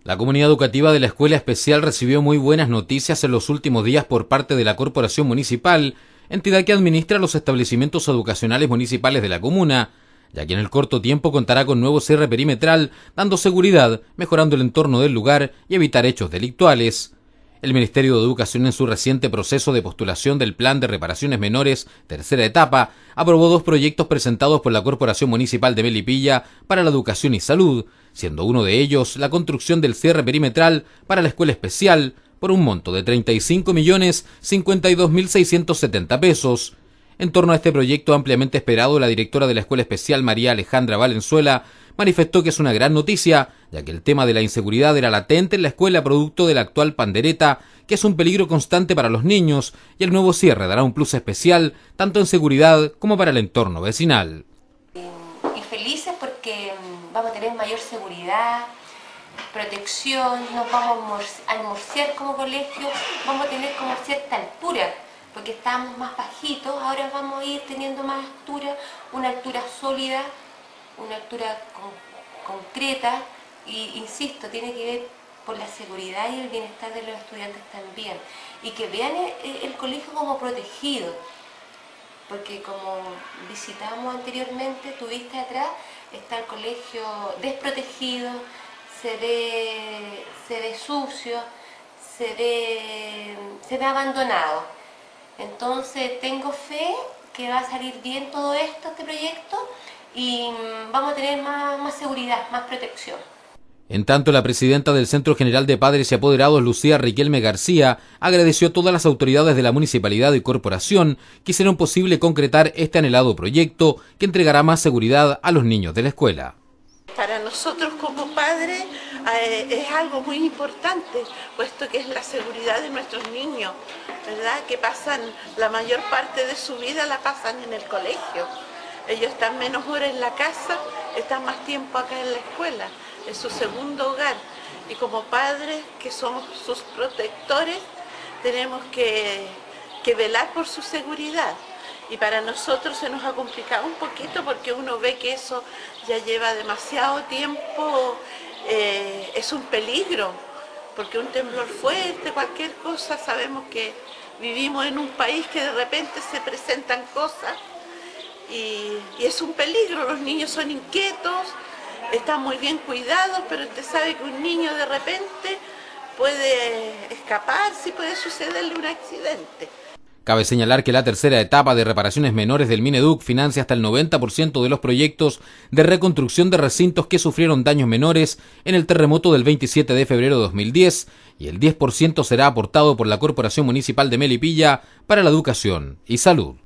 La comunidad educativa de la Escuela Especial recibió muy buenas noticias en los últimos días por parte de la Corporación Municipal, entidad que administra los establecimientos educacionales municipales de la comuna, ya que en el corto tiempo contará con nuevo cierre perimetral, dando seguridad, mejorando el entorno del lugar y evitar hechos delictuales. El Ministerio de Educación, en su reciente proceso de postulación del Plan de Reparaciones Menores, tercera etapa, aprobó 2 proyectos presentados por la Corporación Municipal de Melipilla para la educación y salud, siendo uno de ellos la construcción del cierre perimetral para la Escuela Especial, por un monto de 35.052.670 pesos. En torno a este proyecto ampliamente esperado, la directora de la Escuela Especial, María Alejandra Valenzuela, manifestó que es una gran noticia, ya que el tema de la inseguridad era latente en la escuela producto de la actual pandereta, que es un peligro constante para los niños, y el nuevo cierre dará un plus especial, tanto en seguridad como para el entorno vecinal. Y felices porque vamos a tener mayor seguridad, protección, nos vamos a almorzar como colegio, vamos a tener como cierta altura, porque estábamos más bajitos, ahora vamos a ir teniendo más altura, una altura sólida, una altura concreta, y insisto, tiene que ver por la seguridad y el bienestar de los estudiantes también, y que vean el colegio como protegido, porque como visitamos anteriormente, tuviste atrás, está el colegio desprotegido, se ve sucio, se ve abandonado. Entonces tengo fe que va a salir bien todo esto, este proyecto, y vamos a tener más seguridad, más protección. En tanto, la presidenta del Centro General de Padres y Apoderados, Lucía Riquelme García, agradeció a todas las autoridades de la municipalidad y corporación que hicieron posible concretar este anhelado proyecto que entregará más seguridad a los niños de la escuela. Para nosotros como padres es algo muy importante, puesto que es la seguridad de nuestros niños, ¿verdad? Que pasan la mayor parte de su vida la pasan en el colegio. Ellos están menos horas en la casa, están más tiempo acá en la escuela, es su segundo hogar. Y como padres, que somos sus protectores, tenemos que velar por su seguridad. Y para nosotros se nos ha complicado un poquito porque uno ve que eso ya lleva demasiado tiempo, es un peligro, porque un temblor fuerte, cualquier cosa, sabemos que vivimos en un país que de repente se presentan cosas y es un peligro, los niños son inquietos, están muy bien cuidados, pero usted sabe que un niño de repente puede escaparse y puede sucederle un accidente. Cabe señalar que la tercera etapa de reparaciones menores del Mineduc financia hasta el 90% de los proyectos de reconstrucción de recintos que sufrieron daños menores en el terremoto del 27 de febrero de 2010 y el 10% será aportado por la Corporación Municipal de Melipilla para la educación y salud.